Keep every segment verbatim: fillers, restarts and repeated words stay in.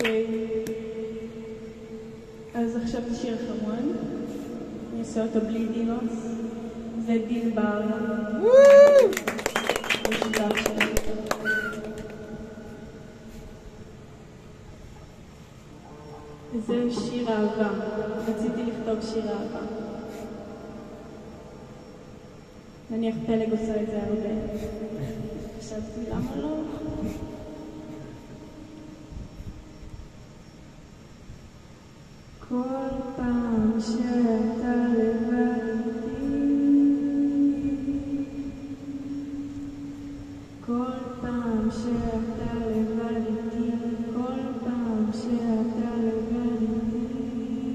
אוקיי, אז עכשיו זה שיר אחרון, אני אעשה אותו בלי דינוס, זה דין בר. זה שיר אהבה, רציתי לכתוב שיר אהבה. נניח פלג עושה את זה הרבה. חשבתי למה לא? כל פעם שאתה לבד איתי, כל פעם שאתה לבד איתי, כל פעם שאתה לבד איתי,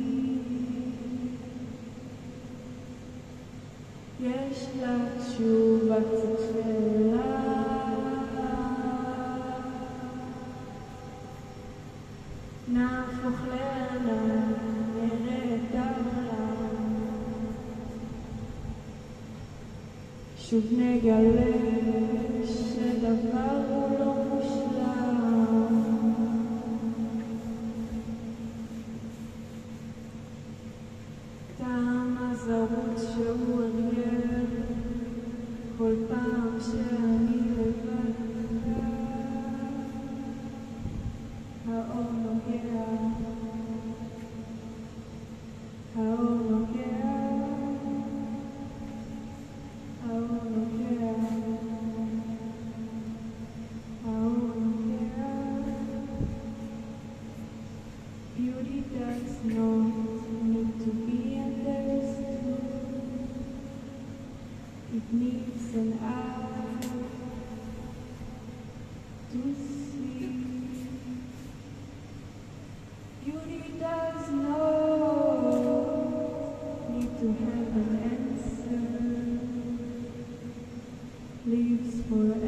יש לה תשובה קצת שלה, נהפוך לענן, נראה את העולם, שוב נגלה שדבר הוא לא מושלם, טעם הזרות שהוא הרגל, כל פעם שאני לבד האור נוגע, האור נוגע, האור נוגע, האור נוגע. Beauty does not need to be understood, it needs an eye to see. Beauty does not need to have an answer, lives forever.